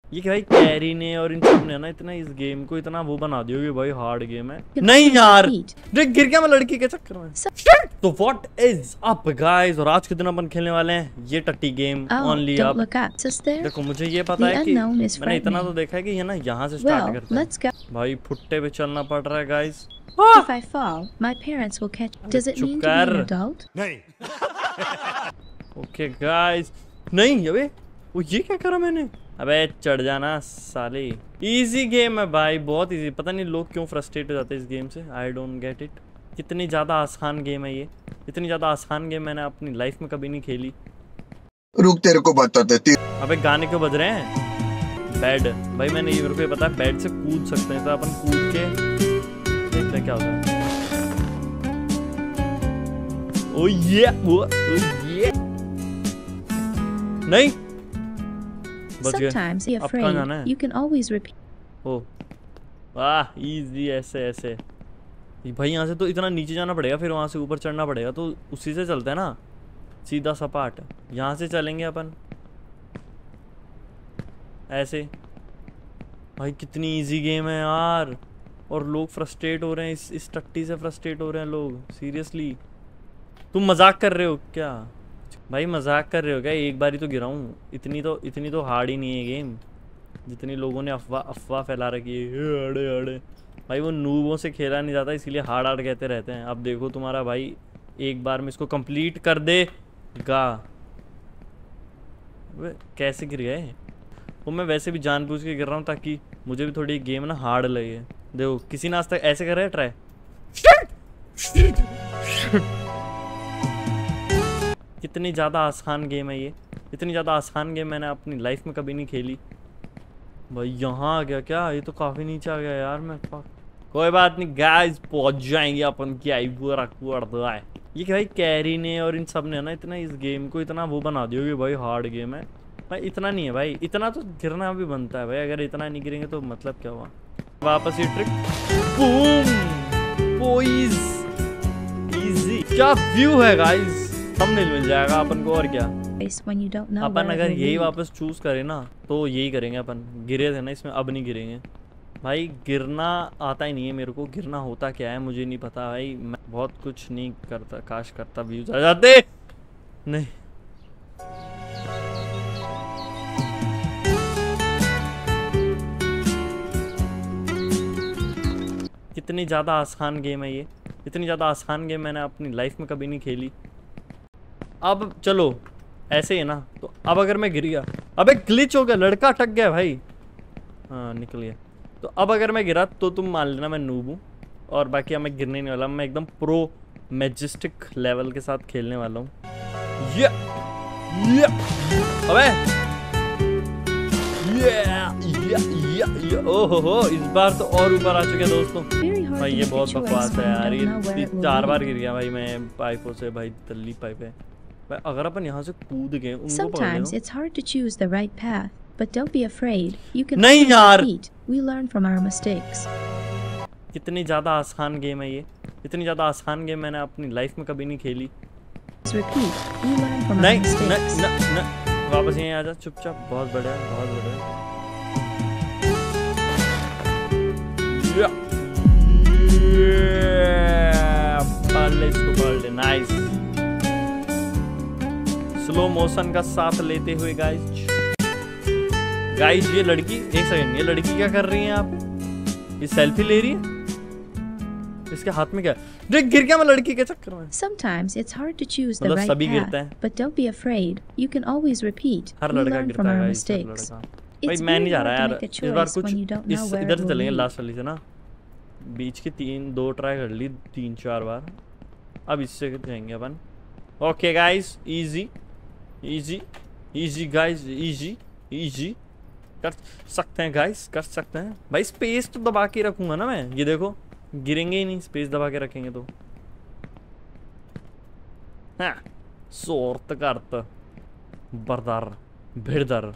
ये क्या भाई, कैरी ने और इन सब ने ना इतना इस गेम को इतना वो बना दिया कि भाई हार्ड गेम है। नहीं यार, गिर गया मैं लड़की के चक्कर में। तो व्हाट इज अप गाइस, और आज के दिन अपन खेलने वाले हैं ये टट्टी गेम ओनली अप। देखो मुझे ये पता है कि मैंने इतना तो देखा है कि ये ना यहाँ से स्टार्ट करते हैं। भाई फुट्टे पे चलना पड़ रहा है guys. If I fall, my parents will catch. Does it mean to be an adult? नहीं। ओके गाइस, नहीं अबे वो ये क्या करा मैंने? अबे चढ़ जाना साले। इजी गेम है भाई, बहुत इजी। पता नहीं लोग क्यों फ्रस्ट्रेट हो जाते हैं इस गेम से, आई डोंट गेट इट। कितनी ज़्यादा आसान गेम है ये, इतनी ज़्यादा आसान गेम मैंने अपनी लाइफ में कभी नहीं खेली। रुक तेरे को बता देती। अबे गाने क्यों बज रहे हैं? बेड भाई, मैंने ये मेरे को पता है बेड से कूद सकते हैं, तो अपन कूद के देखते हैं क्या होता है। ओ ये नहीं Sometimes be afraid. You can always repeat. ओ वाह इजी, ऐसे ऐसे भाई। यहाँ से तो इतना नीचे जाना पड़ेगा, फिर वहाँ से ऊपर चढ़ना पड़ेगा, तो उसी से चलते हैं ना सीधा सपाट। यहाँ से चलेंगे अपन ऐसे। भाई कितनी इजी गेम है यार, और लोग फ्रस्ट्रेट हो रहे हैं इस टट्टी से, फ्रस्ट्रेट हो रहे हैं लोग। सीरियसली तुम मजाक कर रहे हो क्या भाई? मजाक कर रहे हो क्या? एक बारी तो गिराऊं, इतनी तो हार्ड ही नहीं है गेम जितनी लोगों ने अफवाह फैला रखी है। अड़े अड़े भाई, वो नूबों से खेला नहीं जाता, इसीलिए हार्ड कहते रहते हैं। अब देखो तुम्हारा भाई एक बार में इसको कंप्लीट कर देगा। कैसे गिर गए? वो मैं वैसे भी जानबूझ के गिर रहा हूँ ताकि मुझे भी थोड़ी गेम ना हार्ड लगे। देखो किसी ने आज तक ऐसे कर रहा है ट्राई। कितनी ज़्यादा आसान गेम है ये, इतनी ज़्यादा आसान गेम मैंने अपनी लाइफ में कभी नहीं खेली। भाई यहाँ आ गया क्या? ये तो काफ़ी नीचे आ गया यार मैं। कोई बात नहीं गाइस, पहुँच जाएंगे अपन। क्या है ये क्या भाई, कैरी ने और इन सब ने ना इतना इस गेम को इतना वो बना दिया कि भाई हार्ड गेम है। भाई इतना नहीं है भाई, इतना तो गिरना भी बनता है भाई। अगर इतना नहीं गिरेंगे तो मतलब क्या हुआ? वापस ये ट्रिक, बूम पोइज, इजी। क्या व्यू है गाइस, थंबनेल मिल जाएगा अपन को। और क्या अपन अगर यही वापस चूज करें ना तो यही करेंगे अपन। गिरे थे ना इसमें, अब नहीं गिरेंगे भाई। गिरना आता ही नहीं है मेरे को, गिरना होता क्या है मुझे नहीं पता भाई। मैं बहुत कुछ नहीं करता, काश करता व्यूज आ जाते। नहीं कितनी ज़्यादा आसान गेम है ये, इतनी ज़्यादा आसान गेम मैंने अपनी लाइफ में कभी नहीं खेली। अब चलो ऐसे ही ना, तो अब अगर मैं गिर गया, अबे ग्लिच हो गया, लड़का अटक गया भाई। हाँ निकल गया। तो अब अगर मैं गिरा तो तुम मान लेना मैं नूब हूँ, और बाकी अब मैं गिरने नहीं वाला। मैं एकदम प्रो मैजिस्टिक लेवल के साथ खेलने वाला हूँ। ये अबे ये ओहो, इस बार तो और ऊपर आ चुके हैं दोस्तों। भाई ये बहुत बकवास है यार, ये 4 बार गिर गया भाई मैं पाइपों से। भाई तल्ली पाइप है। अगर अपन यहाँ से कूद गए, Sometimes it's hard to choose the right path, but don't be afraid. You can नहीं यार, we learn from our mistakes. कितनी ज़्यादा आसान गेम है ये, इतनी ज़्यादा आसान गेम मैंने अपनी लाइफ में कभी नहीं खेली। Repeat. We learn from our mistakes. नहीं, वापस यहीं आ जा चुपचाप। बहुत बढ़िया, बहुत बढ़िया। इसको पकड़ ले, नाइस। स्लो मोशन का साथ लेते हुए गाइस। ये लड़की, एक सेकंड, ये लड़की क्या कर रही है आप? ये सेल्फी ले रही है? इसके हाथ में क्या? गिर गया मैं लड़की के चक्कर में। Sometimes it's hard to choose the right path, but don't be afraid. You can always repeat. हर लड़का गिरता है गाइस। भाई मैं नहीं जा रहा यार इस बार, कुछ इधर से चलेंगे लास्ट वाली से ना। बीच की 2 ट्राई कर ली 3-4 बार, अब इससे जाएंगे अपन। Okay guys, easy easy easy guys, easy easy कर सकते हैं गाइस, कर सकते हैं भाई। स्पेस तो दबा के रखूंगा ना मैं, ये देखो गिरेंगे ही नहीं, स्पेस दबा के रखेंगे तो। हाँ सोर्त करत बरदार भिड़दर।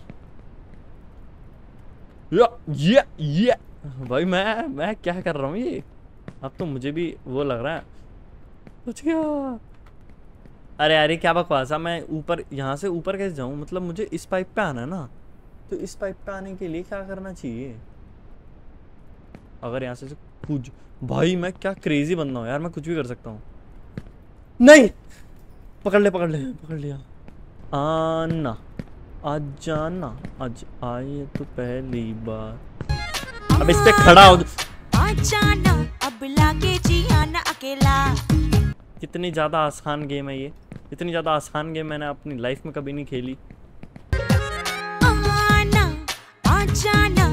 ये भाई मैं क्या कर रहा हूँ ये? अब तो मुझे भी वो लग रहा है। बच गया। अरे क्या बकवास है। मैं ऊपर, यहाँ से ऊपर कैसे जाऊँ? मतलब मुझे इस पाइप पे आना है ना, तो इस पाइप पे आने के लिए क्या करना चाहिए? अगर यहाँ से कूद, भाई मैं क्या क्रेजी बंदा हूँ यार, मैं कुछ भी कर सकता हूँ। नहीं, पकड़ लिया। आना, आज जाना, आज आए तो पहली बार। अब इस पे खड़ा हो जाना, अब लागे जियाना अकेला। कितनी ज्यादा आसान गेम है ये, इतनी ज्यादा आसान गेम मैंने अपनी लाइफ में कभी नहीं खेली।